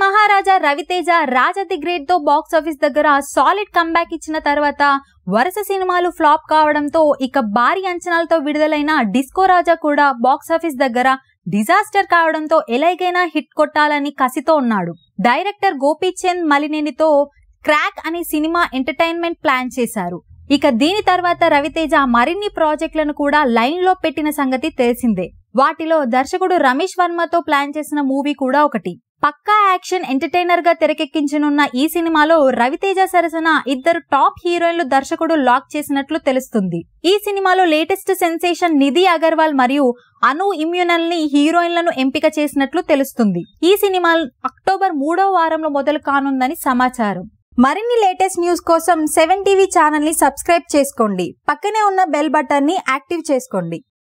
Maharaja Raviteja Raja the great తో box office దగ్గర solid comeback ఇచ్చిన తర్వాత వరుస సినిమాలు ఫ్లాప్ కావడంతో ఇక భారీ అంచనాలతో విడుదలైన డిస్కో రాజా కూడా బాక్స్ ఆఫీస్ దగ్గర డిజాస్టర్ కావడంతో ఎలాగైనా హిట్ కొట్టాలని కసితో ఉన్నాడు. డైరెక్టర్ గోపీచంద్ మలినేనితో క్రాక్ అనే సినిమా ఎంటర్టైన్మెంట్ ప్లాన్ చేశారు. ఇక దీని తర్వాత రవితేజ మరిన్ని ప్రాజెక్టులను కూడా లైన్ లో పెట్టిన సంగతి తెలిసిందే. వాటిలో దర్శకుడు రమేష్ వర్మతో ప్లాన్ చేసిన మూవీ కూడా ఒకటి. పక్కా యాక్షన్ ఎంటర్టైనర్ గా తెరకెక్కించనున్న ఈ సినిమాలో రవితేజ సరసన ఇద్దరు టాప్ హీరోయిన్లు దర్శకుడు లాక్ చేసినట్లు తెలుస్తుంది. ఈ సినిమాలో లేటెస్ట్ సెన్సేషన్ నిధి అగర్వాల్ మరియు అను ఇమ్యూనల్ ని హీరోయిన్లను ఎంపిక చేసినట్లు తెలుస్తుంది. ఈ సినిమా అక్టోబర్ 3వ వారంలో మొదలు కానుందని సమాచారం. మరిన్ని లేటెస్ట్ న్యూస్ కోసం 7 టీవీ ఛానల్ ని సబ్స్క్రైబ్ చేసుకోండి. పక్కనే ఉన్న బెల్ బటన్ ని యాక్టివ్ చేసుకోండి.